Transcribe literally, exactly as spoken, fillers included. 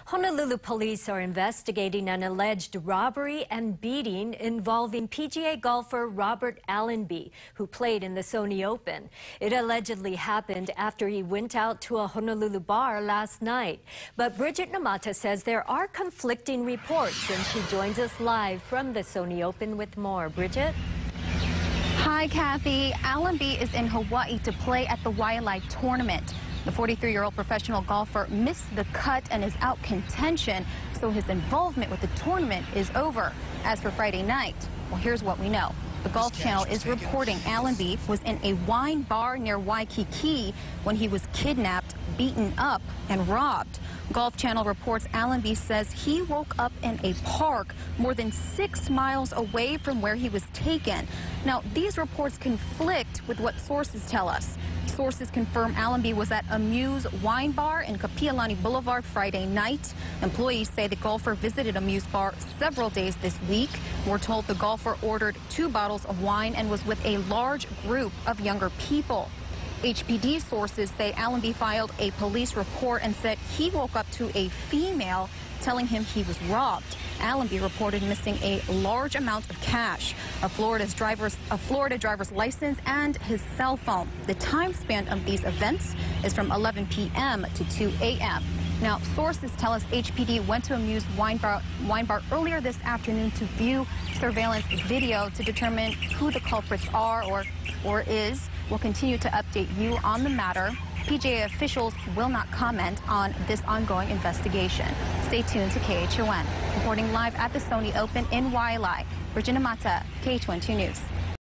Honolulu police are investigating an alleged robbery and beating involving P G A golfer Robert Allenby, who played in the Sony Open. It allegedly happened after he went out to a Honolulu bar last night. But Bridget Namata says there are conflicting reports, and she joins us live from the Sony Open with more. Bridget? Hi, Kathy. Allenby is in Hawaii to play at the Waialae tournament. The forty-three-year-old professional golfer missed the cut and is out contention, so his involvement with the tournament is over. As for Friday night, well, here's what we know. The Golf Channel is reporting Allenby was in a wine bar near Waikiki when he was kidnapped, beaten up, and robbed. Golf Channel reports Allenby says he woke up in a park more than six miles away from where he was taken. Now, these reports conflict with what sources tell us. Sources confirm Allenby was at a Muse wine bar in Kapiolani Boulevard Friday night. Employees say the golfer visited a Muse bar several days this week. We're told the golfer ordered two bottles of wine and was with a large group of younger people. H P D sources say Allenby filed a police report and said he woke up to a female telling him he was robbed. Allenby reported missing a large amount of cash, a Florida's driver's, a Florida driver's license, and his cell phone. The time span of these events is from eleven p m to two a m Now, sources tell us H P D went to a Muse wine bar, wine bar earlier this afternoon to view surveillance video to determine who the culprits are or, or is. We'll continue to update you on the matter. P G A officials will not comment on this ongoing investigation. Stay tuned to K H O N. Reporting live at the Sony Open in Waialae, Bridget Namata, K H O N two News.